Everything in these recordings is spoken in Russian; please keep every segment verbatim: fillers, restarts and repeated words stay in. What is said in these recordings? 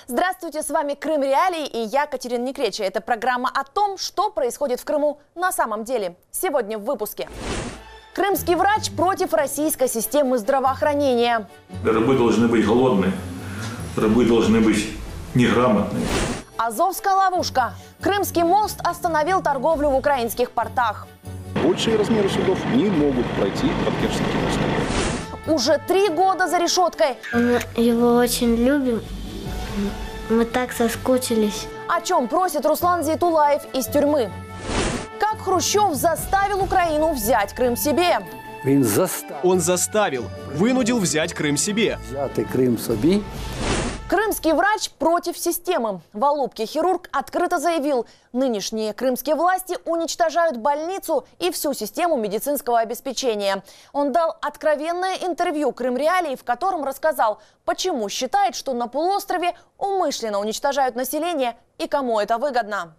Здравствуйте, с вами Крым Реалии и я, Катерина Некреча. Это программа о том, что происходит в Крыму на самом деле. Сегодня в выпуске. Крымский врач против российской системы здравоохранения. Рабы должны быть голодные, рабы должны быть неграмотные. Азовская ловушка. Крымский мост остановил торговлю в украинских портах. Большие размеры судов не могут пройти под Керченский мост. Уже три года за решеткой. Мы его очень любим. Мы так соскучились. О чем просит Руслан Зейтулаев из тюрьмы? Как Хрущев заставил Украину взять Крым себе? Он заставил. Он заставил, вынудил взять Крым себе. Взятый Крым собі. Крымский врач против системы. В Алупке хирург открыто заявил, нынешние крымские власти уничтожают больницу и всю систему медицинского обеспечения. Он дал откровенное интервью Крым Реалии, в котором рассказал, почему считает, что на полуострове умышленно уничтожают население и кому это выгодно.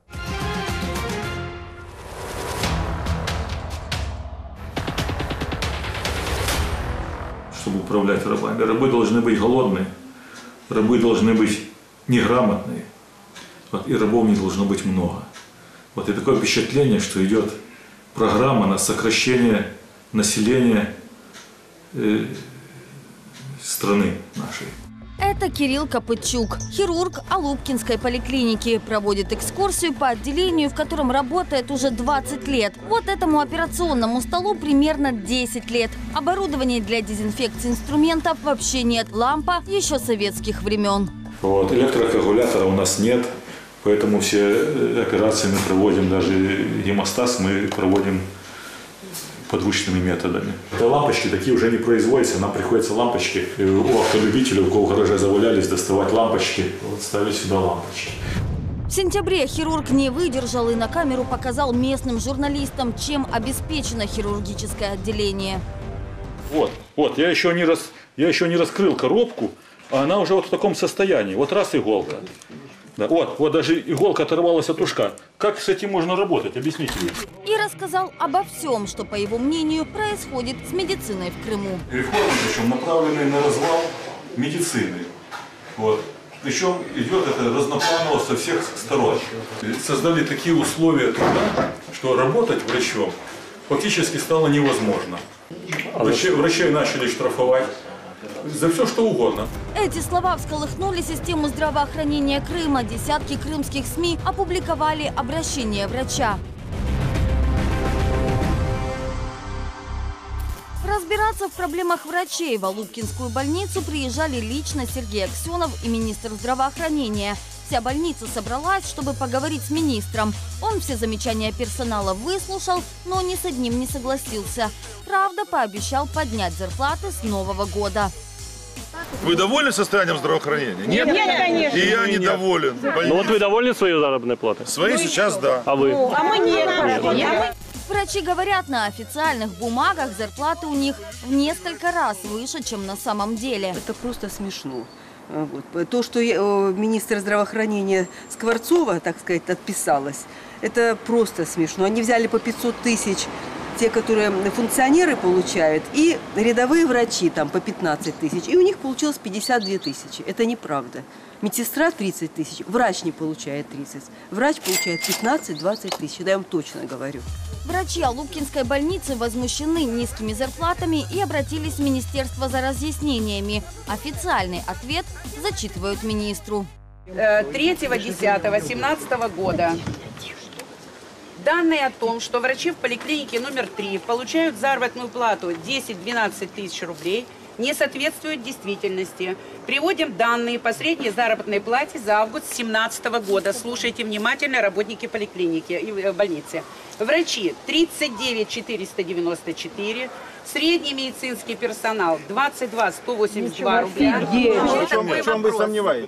Чтобы управлять рабами, рабы должны быть голодные. Рабы должны быть неграмотные, вот, и рабов не должно быть много. Вот и такое впечатление, что идет программа на сокращение населения э, страны нашей. Это Кирилл Копытчук, хирург Алупкинской поликлиники. Проводит экскурсию по отделению, в котором работает уже двадцать лет. Вот этому операционному столу примерно десять лет. Оборудования для дезинфекции инструментов вообще нет. Лампа еще советских времен. Вот, электрокоагулятора у нас нет, поэтому все операции мы проводим, даже гемостаз мы проводим подручными методами. Это лампочки такие уже не производятся, нам приходится лампочки у автолюбителей, у кого в гараже завалялись, доставать лампочки, вот ставить сюда лампочки. В сентябре хирург не выдержал и на камеру показал местным журналистам, чем обеспечено хирургическое отделение. Вот, вот, я еще не, рас, я еще не раскрыл коробку, а она уже вот в таком состоянии. Вот раз иголка. Да, вот, вот даже иголка оторвалась от ушка. Как с этим можно работать? Объясните мне. И рассказал обо всем, что, по его мнению, происходит с медициной в Крыму. Реформы, причем направленные на развал медицины. Вот. Причем идет это разнопланово со всех сторон. Создали такие условия труда, что работать врачом фактически стало невозможно. Врачей, врачей начали штрафовать за все, что угодно. Эти слова всколыхнули систему здравоохранения Крыма. Десятки крымских СМИ опубликовали обращение врача. Разбираться в проблемах врачей в Алупкинскую больницу приезжали лично Сергей Аксенов и министр здравоохранения. Вся больница собралась, чтобы поговорить с министром. Он все замечания персонала выслушал, но ни с одним не согласился. Правда, пообещал поднять зарплаты с нового года. Вы довольны состоянием здравоохранения? Нет? Нет, конечно. И я недоволен. Ну вот вы довольны своей заработной платой? Свои сейчас да. А вы? А мы нет. нет. Врачи говорят, на официальных бумагах зарплаты у них в несколько раз выше, чем на самом деле. Это просто смешно. Вот. То, что министр здравоохранения Скворцова, так сказать, отписалась, это просто смешно. Они взяли по пятьсот тысяч, те, которые функционеры получают, и рядовые врачи там по пятнадцать тысяч. И у них получилось пятьдесят две тысячи. Это неправда. Медсестра тридцать тысяч, врач не получает тридцать. Врач получает пятнадцать-двадцать тысяч, да я вам точно говорю. Врачи Алупкинской больницы возмущены низкими зарплатами и обратились в министерство за разъяснениями. Официальный ответ зачитывают министру. третьего десятого две тысячи семнадцатого года. Данные о том, что врачи в поликлинике номер три получают заработную плату десять-двенадцать тысяч рублей, не соответствуют действительности. Приводим данные по средней заработной плате за август две тысячи семнадцатого года. Слушайте внимательно, работники поликлиники и больницы. Врачи тридцать девять тысяч четыреста девяносто четыре, средний медицинский персонал двадцать два тысяча сто восемьдесят два рубля. В чем, в чем вы сомневаетесь?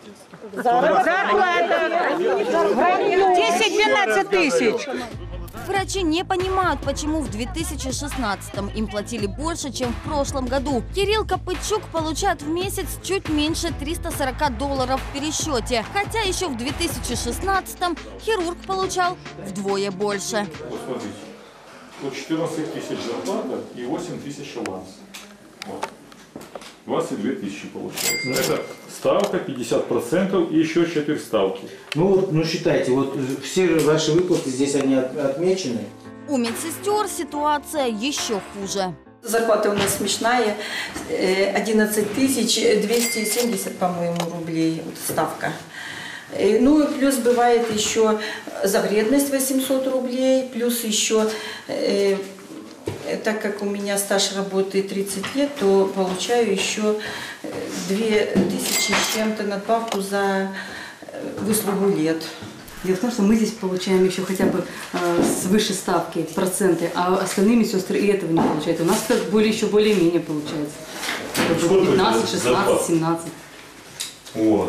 Зарплата десять-двенадцать тысяч. Врачи не понимают, почему в две тысячи шестнадцатом им платили больше, чем в прошлом году. Кирилл Копытчук получает в месяц чуть меньше триста сорок долларов в пересчете. Хотя еще в две тысячи шестнадцатом хирург получал вдвое больше. Вот смотрите, вот четырнадцать тысяч зарплата и восемь тысяч аванс. Вот. двадцать две тысячи получается. Это ставка пятьдесят процентов и еще четверть ставки. Ну вот, ну считайте, вот все ваши выплаты здесь они отмечены. У медсестер ситуация еще хуже. Зарплата у нас смешная, одиннадцать тысяч двести семьдесят, по-моему, рублей ставка. Ну и плюс бывает еще за вредность восемьсот рублей, плюс еще, э, так как у меня стаж работы тридцать лет, то получаю еще две тысячи с чем-то надбавку за выслугу лет. Дело в том, что мы здесь получаем еще хотя бы э, свыше ставки, проценты, а остальные медсестры и этого не получают. У нас так более, еще более-менее получается. пятнадцать, шестнадцать, семнадцать. Вот.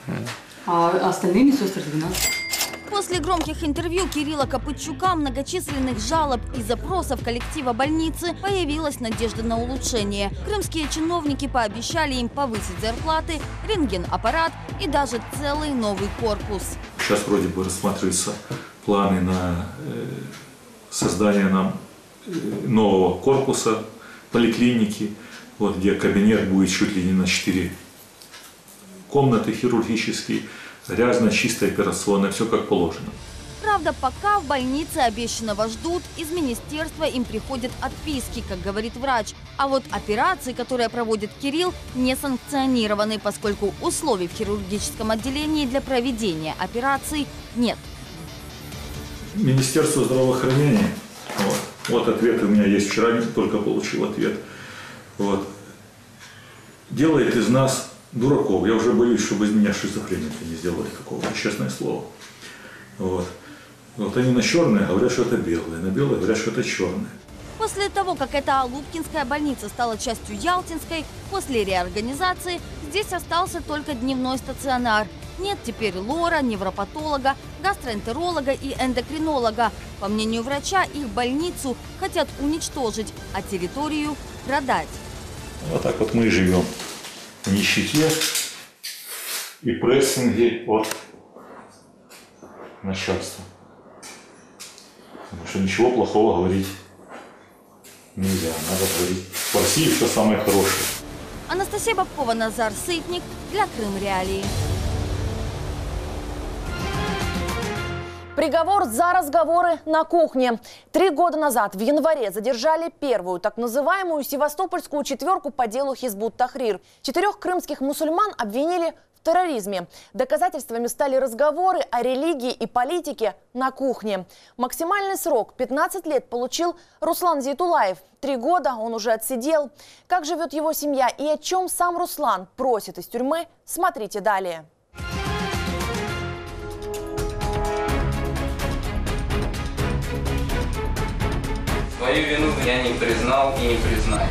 А остальные медсестры двенадцать. После громких интервью Кирилла Копытчука, многочисленных жалоб и запросов коллектива больницы появилась надежда на улучшение. Крымские чиновники пообещали им повысить зарплаты, рентген-аппарат и даже целый новый корпус. Сейчас вроде бы рассматриваются планы на э, создание нам э, нового корпуса, поликлиники, вот, где кабинет будет чуть ли не на четыре комнаты хирургические, грязно, чистая операционная, все как положено. Правда, пока в больнице обещанного ждут, из министерства им приходят отписки, как говорит врач. А вот операции, которые проводит Кирилл, не санкционированы, поскольку условий в хирургическом отделении для проведения операций нет. Министерство здравоохранения, вот, вот ответ у меня есть, вчера только получил ответ, вот, делает из нас дураков. Я уже боюсь, чтобы из меня шизофреника не сделали какого-то, честное слово. Вот. Вот они на черное говорят, что это белое, на белое говорят, что это черное. После того, как эта Алупкинская больница стала частью Ялтинской, после реорганизации здесь остался только дневной стационар. Нет теперь лора, невропатолога, гастроэнтеролога и эндокринолога. По мнению врача, их больницу хотят уничтожить, а территорию продать. Вот так вот мы и живем. В нищете и прессинге от начальства. Потому что ничего плохого говорить нельзя. Надо говорить в России все самое хорошее. Анастасия Бабкова, Назар Сытник для Крым Реалии. Приговор за разговоры на кухне. Три года назад, в январе, задержали первую так называемую севастопольскую четверку по делу Хизбут-Тахрир. Четырех крымских мусульман обвинили в терроризме. Доказательствами стали разговоры о религии и политике на кухне. Максимальный срок – пятнадцать лет получил Руслан Зейтулаев. Три года он уже отсидел. Как живет его семья и о чем сам Руслан просит из тюрьмы, смотрите далее. Свою вину я не признал и не признаю.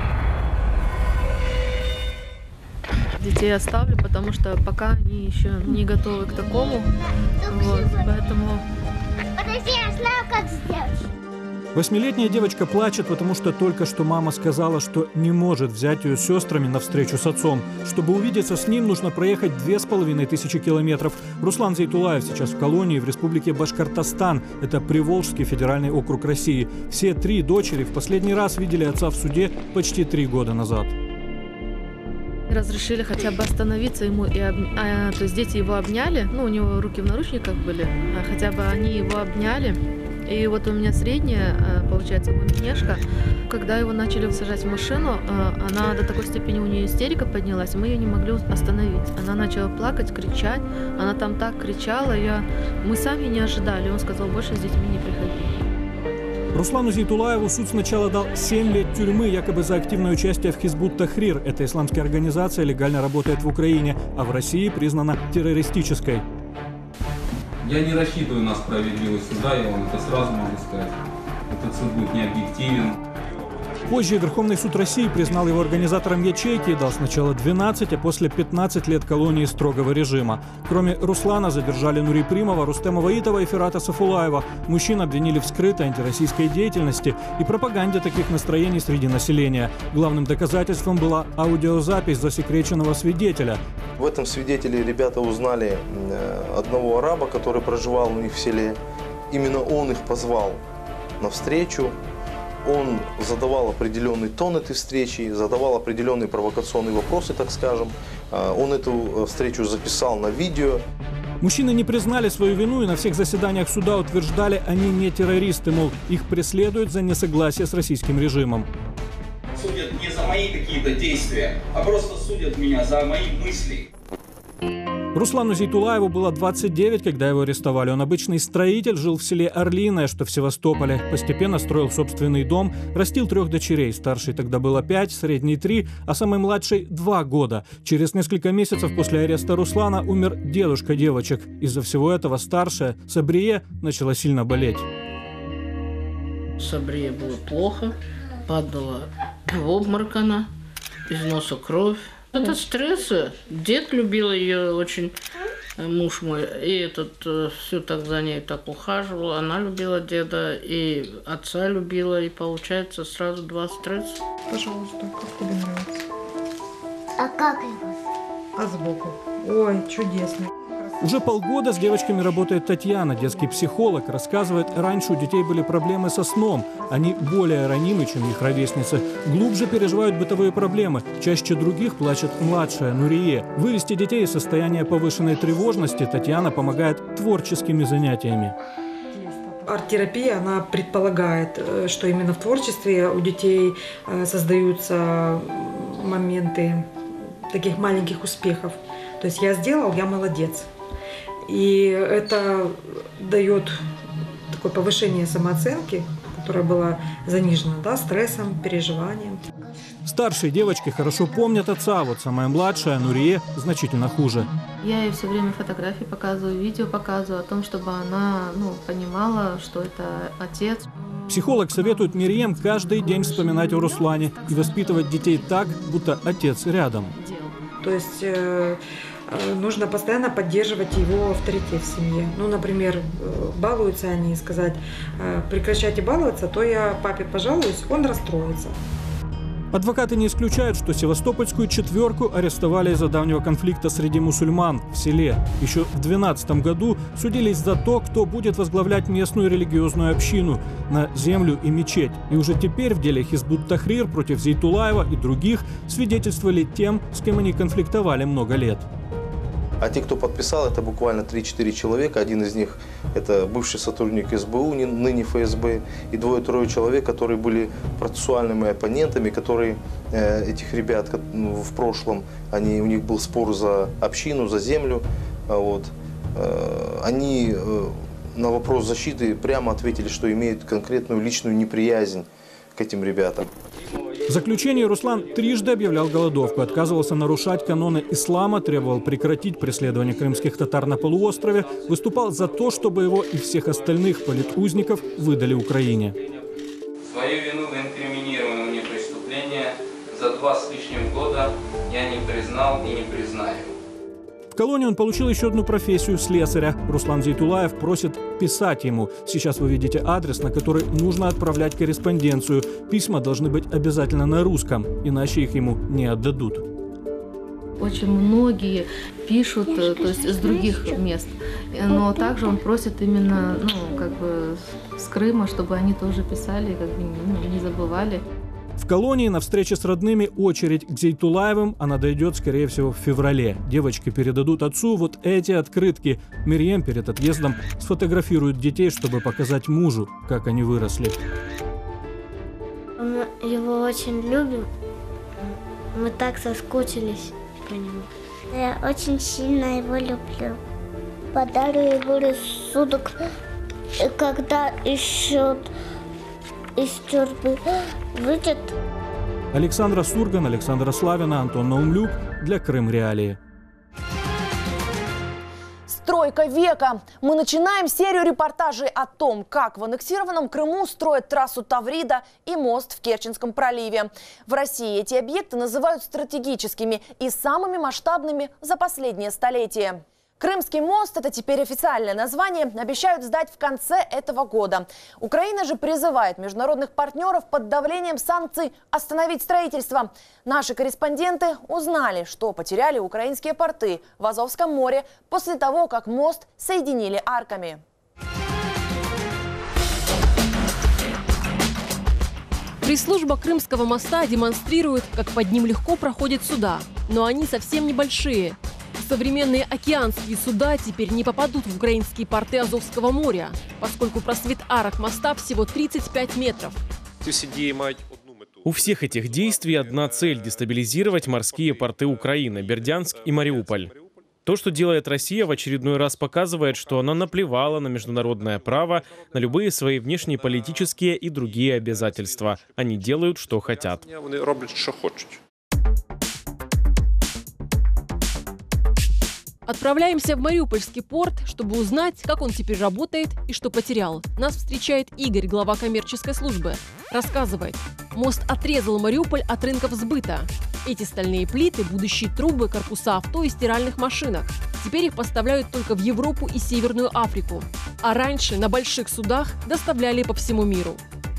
Детей оставлю, потому что пока они еще не готовы к такому. Вот, поэтому... Подожди, я знаю, как сделать. Восьмилетняя девочка плачет, потому что только что мама сказала, что не может взять ее с сестрами на встречу с отцом. Чтобы увидеться с ним, нужно проехать две с половиной тысячи километров. Руслан Зейтулаев сейчас в колонии в республике Башкортостан. Это Приволжский федеральный округ России. Все три дочери в последний раз видели отца в суде почти три года назад. Разрешили хотя бы остановиться ему, и об... а, то есть дети его обняли, ну у него руки в наручниках были, а хотя бы они его обняли. И вот у меня средняя, получается, маминешка, когда его начали сажать в машину, она до такой степени, у нее истерика поднялась, мы ее не могли остановить. Она начала плакать, кричать, она там так кричала, я... мы сами не ожидали, он сказал, больше с детьми не приходи. Руслану Зейтулаеву суд сначала дал семь лет тюрьмы, якобы за активное участие в Хизбут-Тахрир. Эта исламская организация легально работает в Украине, а в России признана террористической. Я не рассчитываю на справедливость суда, я вам это сразу могу сказать. Этот суд будет не объективен. Позже Верховный суд России признал его организатором ячейки и дал сначала двенадцать, а после пятнадцать лет колонии строгого режима. Кроме Руслана задержали Нури Примова, Рустема Ваитова и Ферата Сафулаева. Мужчин обвинили в скрытой антироссийской деятельности и пропаганде таких настроений среди населения. Главным доказательством была аудиозапись засекреченного свидетеля. В этом свидетеле ребята узнали одного араба, который проживал у них в селе. Именно он их позвал на встречу. Он задавал определенный тон этой встречи, задавал определенные провокационные вопросы, так скажем. Он эту встречу записал на видео. Мужчины не признали свою вину и на всех заседаниях суда утверждали, они не террористы, мол, их преследуют за несогласие с российским режимом. Судят не за мои какие-то действия, а просто судят меня за мои мысли. Руслану Зейтулаеву было двадцать девять, когда его арестовали. Он обычный строитель, жил в селе Орлиное, что в Севастополе. Постепенно строил собственный дом, растил трех дочерей. Старшей тогда было пять, средней три, а самой младшей два года. Через несколько месяцев после ареста Руслана умер дедушка девочек. Из-за всего этого старшая, Сабрие, начала сильно болеть. Сабрие было плохо, падала в обморок она, из носа кровь. Это стрессы. Дед любил ее очень, муж мой, и этот все так за ней так ухаживал. Она любила деда, и отца любила, и получается сразу два стресса. Пожалуйста, как тебе нравится? А как его? А сбоку? Ой, чудесно. Уже полгода с девочками работает Татьяна, детский психолог. Рассказывает, раньше у детей были проблемы со сном. Они более ранимы, чем их ровесницы. Глубже переживают бытовые проблемы. Чаще других плачет младшая Нурие. Вывести детей из состояния повышенной тревожности Татьяна помогает творческими занятиями. Арт-терапия, она предполагает, что именно в творчестве у детей создаются моменты таких маленьких успехов. То есть я сделал, я молодец. И это дает такое повышение самооценки, которая была занижена, да, стрессом, переживанием. Старшие девочки хорошо помнят отца, вот самая младшая, Нурие, значительно хуже. Я ей все время фотографии показываю, видео показываю о том, чтобы она ну, понимала, что это отец. Психолог советует Мирием каждый день вспоминать о Руслане и воспитывать детей так, будто отец рядом. То есть э, нужно постоянно поддерживать его авторитет в семье. Ну, например, балуются они, сказать, э, прекращайте баловаться, то я папе пожалуюсь, он расстроится. Адвокаты не исключают, что севастопольскую четверку арестовали из-за давнего конфликта среди мусульман в селе. Еще в две тысячи двенадцатом году судились за то, кто будет возглавлять местную религиозную общину на землю и мечеть. И уже теперь в деле Хизбут Тахрир против Зейтулаева и других свидетельствовали тем, с кем они конфликтовали много лет. А те, кто подписал, это буквально три-четыре человека. Один из них – это бывший сотрудник эс бэ у, ныне эф эс бэ. И двое-трое человек, которые были процессуальными оппонентами, которые э, этих ребят ну, в прошлом, они, у них был спор за общину, за землю. Вот. Э, они э, на вопрос защиты прямо ответили, что имеют конкретную личную неприязнь к этим ребятам. В заключении Руслан трижды объявлял голодовку, отказывался нарушать каноны ислама, требовал прекратить преследование крымских татар на полуострове, выступал за то, чтобы его и всех остальных политузников выдали Украине. Свою вину в инкриминируемом мне преступлении за два с лишним года я не признал и не признаю. В колонии он получил еще одну профессию – слесаря. Руслан Зейтулаев просит писать ему. Сейчас вы видите адрес, на который нужно отправлять корреспонденцию. Письма должны быть обязательно на русском, иначе их ему не отдадут. Очень многие пишут, то есть с других мест, но также он просит именно, ну, как бы с Крыма, чтобы они тоже писали, как бы ну, не забывали. В колонии на встрече с родными очередь к Зейтулаевым, она дойдет, скорее всего, в феврале. Девочки передадут отцу вот эти открытки. Мирием перед отъездом сфотографирует детей, чтобы показать мужу, как они выросли. Мы его очень любим. Мы так соскучились по нему. Я очень сильно его люблю. Подарю его рассудок, когда еще из тюрьмы выйдет. Александра Сурган, Александра Славина, Антон Наумлюк для Крым Реалии. Стройка века. Мы начинаем серию репортажей о том, как в аннексированном Крыму строят трассу Таврида и мост в Керченском проливе. В России эти объекты называют стратегическими и самыми масштабными за последнее столетие. Крымский мост – это теперь официальное название, обещают сдать в конце этого года. Украина же призывает международных партнеров под давлением санкций остановить строительство. Наши корреспонденты узнали, что потеряли украинские порты в Азовском море после того, как мост соединили арками. Пресс-служба Крымского моста демонстрирует, как под ним легко проходят суда. Но они совсем небольшие. Современные океанские суда теперь не попадут в украинские порты Азовского моря, поскольку просвет арок моста всего тридцать пять метров. У всех этих действий одна цель – дестабилизировать морские порты Украины, Бердянск и Мариуполь. То, что делает Россия, в очередной раз показывает, что она наплевала на международное право, на любые свои внешнеполитические и другие обязательства. Они делают, что хотят. Отправляемся в Мариупольский порт, чтобы узнать, как он теперь работает и что потерял. Нас встречает Игорь, глава коммерческой службы. Рассказывает, мост отрезал Мариуполь от рынков сбыта. Эти стальные плиты – будущие трубы, корпуса авто и стиральных машинок. Теперь их поставляют только в Европу и Северную Африку. А раньше на больших судах доставляли по всему миру.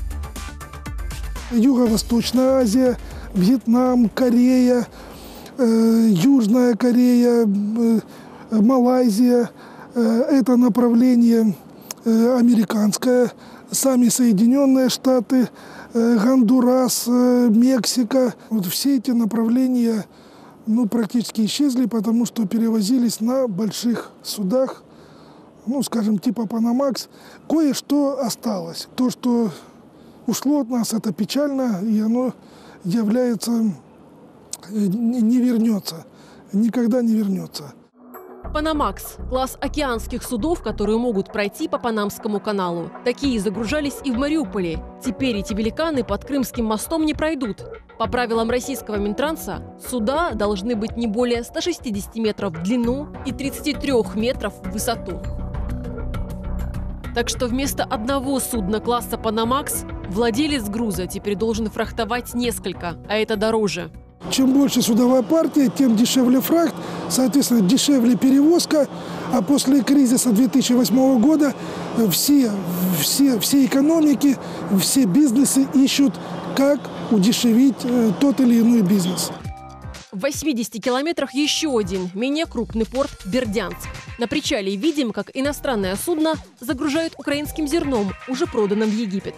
Юго-Восточная Азия, Вьетнам, Корея, э, Южная Корея, э, Малайзия. Э, это направление э, американское. Сами Соединенные Штаты, э, Гондурас, э, Мексика. Вот все эти направления ну, практически исчезли, потому что перевозились на больших судах, ну, скажем, типа Panamax. Кое-что осталось. То, что ушло от нас, это печально, и оно является, не вернется, никогда не вернется. Panamax – класс океанских судов, которые могут пройти по Панамскому каналу. Такие загружались и в Мариуполе. Теперь эти великаны под Крымским мостом не пройдут. По правилам российского Минтранса, суда должны быть не более ста шестидесяти метров в длину и тридцати трёх метров в высоту. Так что вместо одного судна класса Panamax владелец груза теперь должен фрахтовать несколько, а это дороже. Чем больше судовая партия, тем дешевле фрахт, соответственно, дешевле перевозка. А после кризиса две тысячи восьмого года все, все, все экономики, все бизнесы ищут, как удешевить тот или иной бизнес. В восьмидесяти километрах еще один, менее крупный порт Бердянск. На причале видим, как иностранное судно загружают украинским зерном, уже проданным в Египет.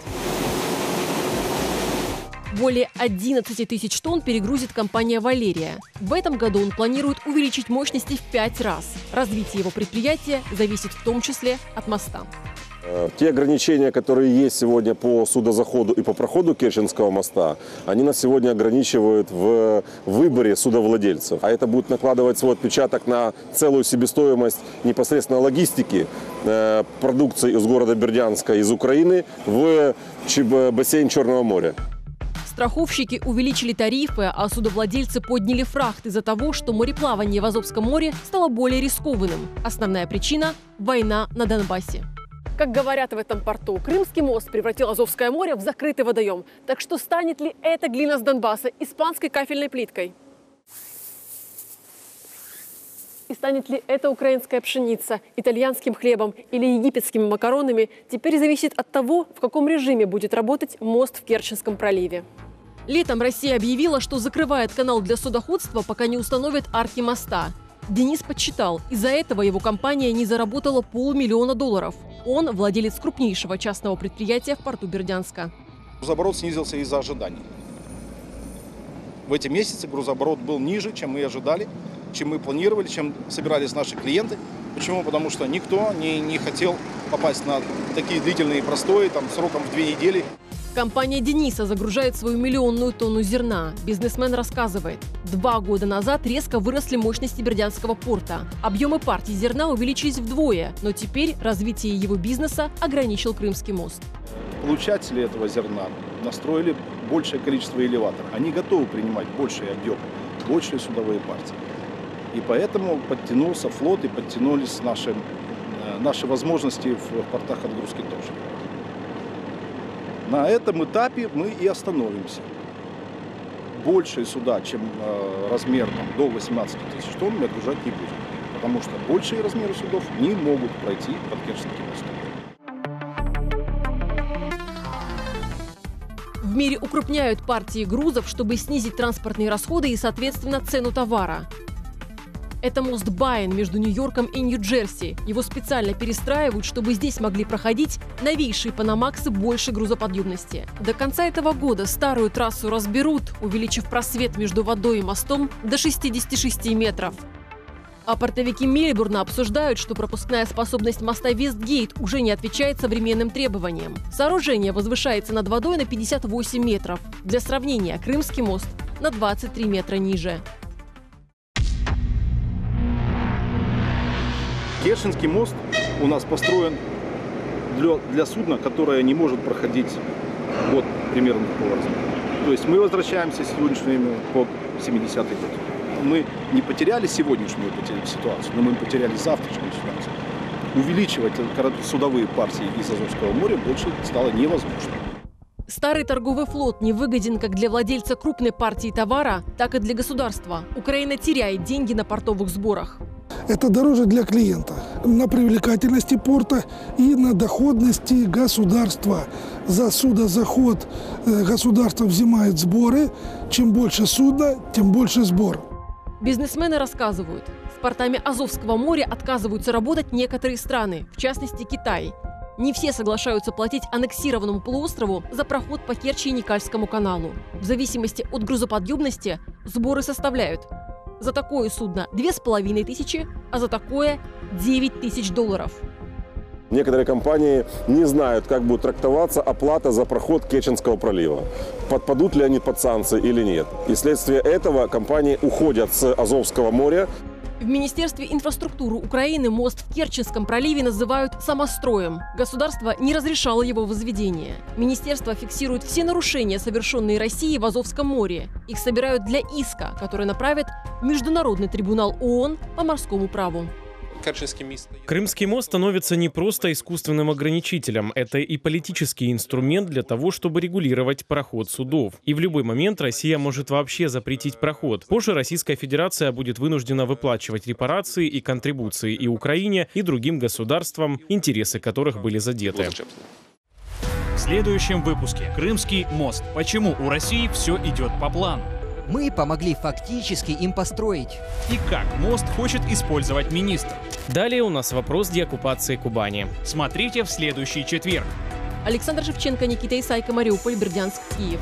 Более одиннадцати тысяч тонн перегрузит компания «Валерия». В этом году он планирует увеличить мощности в пять раз. Развитие его предприятия зависит в том числе от моста. Те ограничения, которые есть сегодня по судозаходу и по проходу Керченского моста, они нас сегодня ограничивают в выборе судовладельцев. А это будет накладывать свой отпечаток на целую себестоимость непосредственно логистики э, продукции из города Бердянска, из Украины в бассейн Черного моря. Страховщики увеличили тарифы, а судовладельцы подняли фрахт из-за того, что мореплавание в Азовском море стало более рискованным. Основная причина – война на Донбассе. Как говорят в этом порту, Крымский мост превратил Азовское море в закрытый водоем. Так что станет ли эта глина с Донбасса испанской кафельной плиткой? И станет ли эта украинская пшеница итальянским хлебом или египетскими макаронами, теперь зависит от того, в каком режиме будет работать мост в Керченском проливе. Летом Россия объявила, что закрывает канал для судоходства, пока не установят арки моста. Денис подсчитал, из-за этого его компания не заработала полмиллиона долларов. Он владелец крупнейшего частного предприятия в порту Бердянска. Грузооборот снизился из-за ожиданий. В эти месяцы грузооборот был ниже, чем мы ожидали, чем мы планировали, чем собирались наши клиенты. Почему? Потому что никто не, не хотел попасть на такие длительные простои, там, сроком в две недели. Компания Дениса загружает свою миллионную тонну зерна. Бизнесмен рассказывает, два года назад резко выросли мощности Бердянского порта. Объемы партий зерна увеличились вдвое, но теперь развитие его бизнеса ограничил Крымский мост. Получатели этого зерна настроили большее количество элеваторов. Они готовы принимать больший объем, большие судовые партии. И поэтому подтянулся флот и подтянулись наши, наши возможности в портах отгрузки тоже. На этом этапе мы и остановимся. Большие суда, чем э, размер там, до восемнадцати тысяч тонн, мы отгружать не будем. Потому что большие размеры судов не могут пройти под Керченским мостом. В мире укрупняют партии грузов, чтобы снизить транспортные расходы и, соответственно, цену товара. Это мост Баин между Нью-Йорком и Нью-Джерси. Его специально перестраивают, чтобы здесь могли проходить новейшие панамаксы большей грузоподъемности. До конца этого года старую трассу разберут, увеличив просвет между водой и мостом до шестидесяти шести метров. А портовики Мельбурна обсуждают, что пропускная способность моста Вестгейт уже не отвечает современным требованиям. Сооружение возвышается над водой на пятьдесят восемь метров. Для сравнения, Крымский мост на двадцать три метра ниже. Керченский мост у нас построен для, для судна, которое не может проходить вот примерно такого размера. То есть мы возвращаемся сегодняшнее время по семидесятый год. Мы не потеряли сегодняшнюю ситуацию, но мы потеряли завтрашнюю ситуацию. Увеличивать судовые партии из Азовского моря больше стало невозможно. Старый торговый флот невыгоден как для владельца крупной партии товара, так и для государства. Украина теряет деньги на портовых сборах. Это дороже для клиента, на привлекательности порта и на доходности государства. За судозаход государство взимает сборы. Чем больше судна, тем больше сбор. Бизнесмены рассказывают, с портами Азовского моря отказываются работать некоторые страны, в частности Китай. Не все соглашаются платить аннексированному полуострову за проход по Керчи и Никольскому каналу. В зависимости от грузоподъемности сборы составляют за такое судно две с половиной тысячи, а за такое девять тысяч долларов. Некоторые компании не знают, как будет трактоваться оплата за проход Керченского пролива. Подпадут ли они под санкции или нет. И вследствие этого компании уходят с Азовского моря. В Министерстве инфраструктуры Украины мост в Керченском проливе называют самостроем. Государство не разрешало его возведение. Министерство фиксирует все нарушения, совершенные Россией в Азовском море. Их собирают для иска, который направят в Международный трибунал ООН по морскому праву. Крымский мост становится не просто искусственным ограничителем, это и политический инструмент для того, чтобы регулировать проход судов. И в любой момент Россия может вообще запретить проход. Позже Российская Федерация будет вынуждена выплачивать репарации и контрибуции и Украине, и другим государствам, интересы которых были задеты. В следующем выпуске. Крымский мост. Почему у России все идет по плану? Мы помогли фактически им построить. И как мост хочет использовать министр. Далее у нас вопрос деоккупации Кубани. Смотрите в следующий четверг. Александр Шевченко, Никита Исайко, Мариуполь, Бердянск, Киев.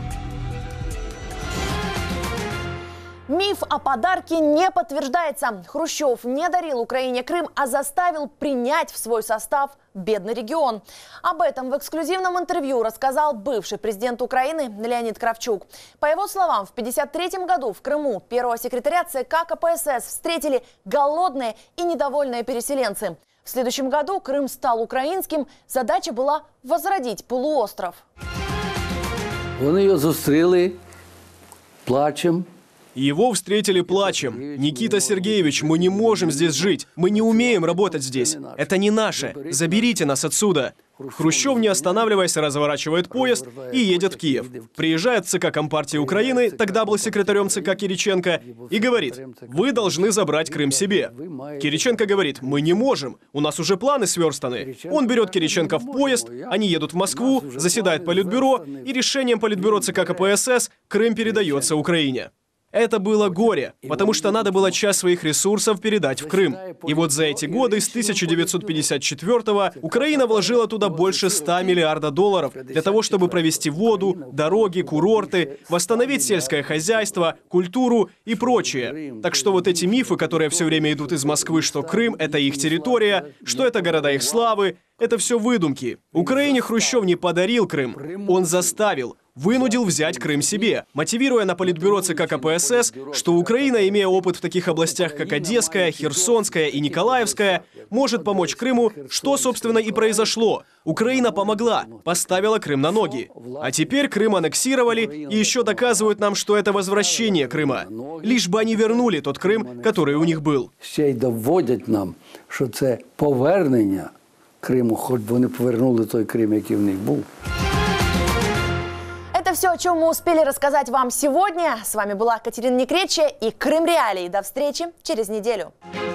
Миф о подарке не подтверждается. Хрущев не дарил Украине Крым, а заставил принять в свой состав бедный регион. Об этом в эксклюзивном интервью рассказал бывший президент Украины Леонид Кравчук. По его словам, в тысяча девятьсот пятьдесят третьем году в Крыму первого секретаря ЦК КПСС встретили голодные и недовольные переселенцы. В следующем году Крым стал украинским. Задача была возродить полуостров. Вони його зустріли плачем. Его встретили плачем. Никита Сергеевич, мы не можем здесь жить. Мы не умеем работать здесь. Это не наше. Заберите нас отсюда. Хрущев, не останавливаясь, разворачивает поезд и едет в Киев. Приезжает в ЦК Компартии Украины, тогда был секретарем ЦК Кириченко, и говорит: вы должны забрать Крым себе. Кириченко говорит: мы не можем, у нас уже планы сверстаны. Он берет Кириченко в поезд, они едут в Москву, заседает Политбюро, и решением Политбюро ЦК КПСС Крым передается Украине. Это было горе, потому что надо было часть своих ресурсов передать в Крым. И вот за эти годы, с тысяча девятьсот пятьдесят четвёртого, Украина вложила туда больше ста миллиардов долларов для того, чтобы провести воду, дороги, курорты, восстановить сельское хозяйство, культуру и прочее. Так что вот эти мифы, которые все время идут из Москвы, что Крым — это их территория, что это города их славы, это все выдумки. Украине Хрущев не подарил Крым, он заставил. Вынудил взять Крым себе, мотивируя на Политбюро ЦК КПСС, что Украина, имея опыт в таких областях, как Одесская, Херсонская и Николаевская, может помочь Крыму, что, собственно, и произошло. Украина помогла, поставила Крым на ноги. А теперь Крым аннексировали и еще доказывают нам, что это возвращение Крыма. Лишь бы они вернули тот Крым, который у них был. Ще й доводять нам, що це повернення Криму, хоч вони повернули той Крим, який в них був. Это все, о чем мы успели рассказать вам сегодня. С вами была Катерина Некречья и Крым Реалии. До встречи через неделю.